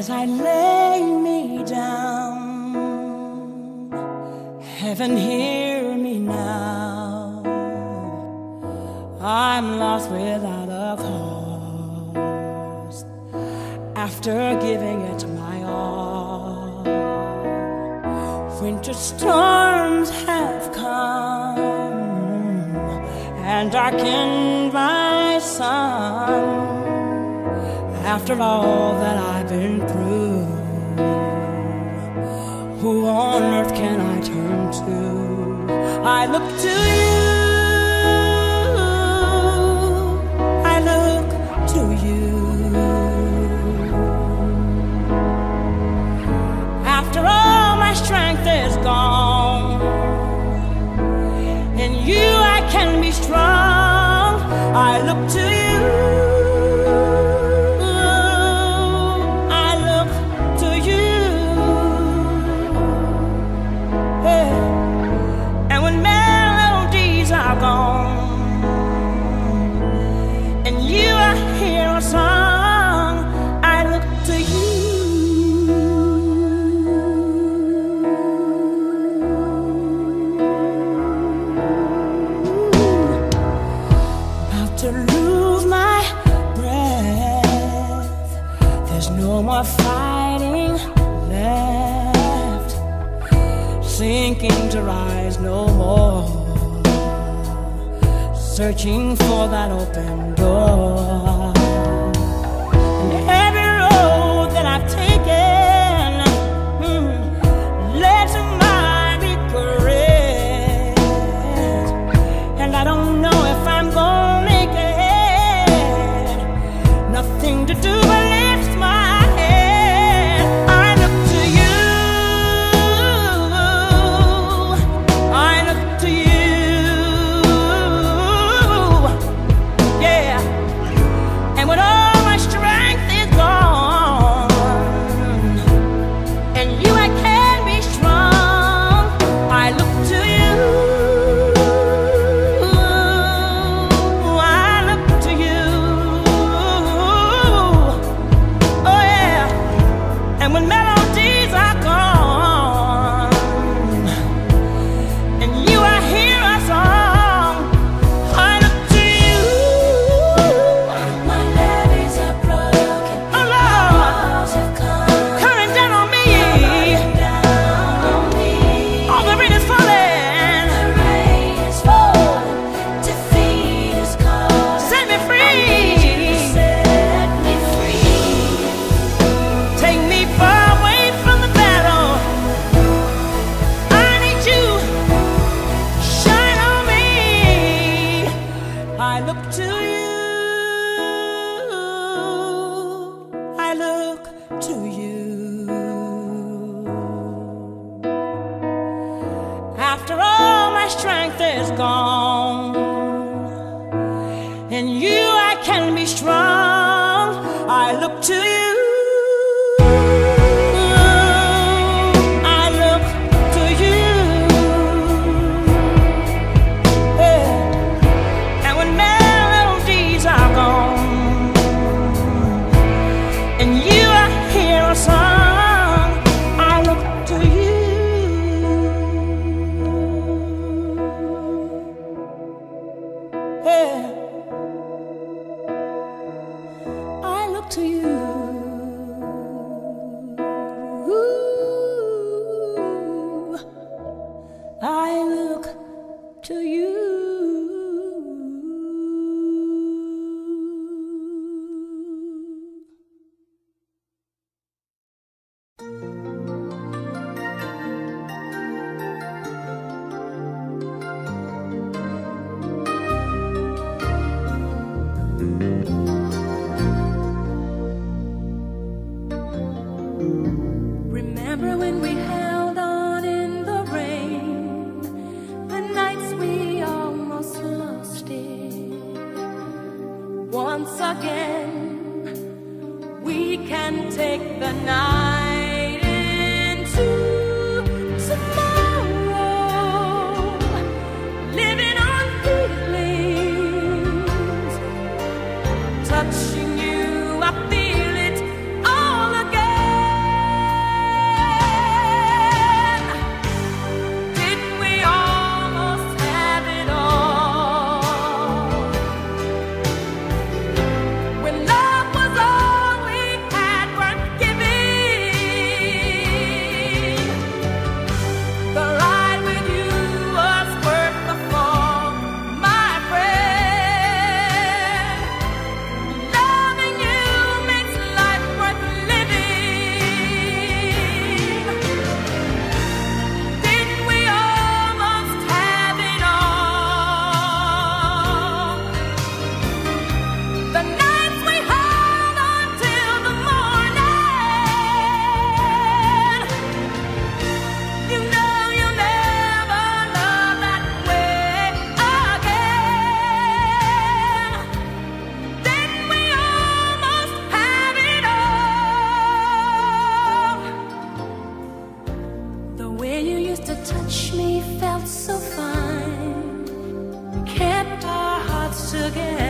as I lay me down. Heaven, hear me now. I'm lost without a cause after giving it my all. Winter storms have come and darkened my sun. After all that I've been through, who on earth can I turn to? I look to you, I look to you. After all my strength is gone, in you I can be strong. I look to you. And you, I hear a song. I look to you. About to lose my breath. There's no more fighting left. Sinking to rise no more. Searching for that open door. And every road that I've taken led to my regret. And I don't know if I'm gonna make it. Nothing to do but lift my head. I look to you. I look to you. And when all my strength is gone, and you I can be strong, I look to you. I look to you. Oh yeah. And when melodies are gone, and you I hear a song, I look to you. I look to you, I look to you. After all my strength is gone, in you I can be strong. I look to you. I look to you. Ooh, I look to you. Remember when we held on in the rain, the nights we to touch me felt so fine, kept our hearts together.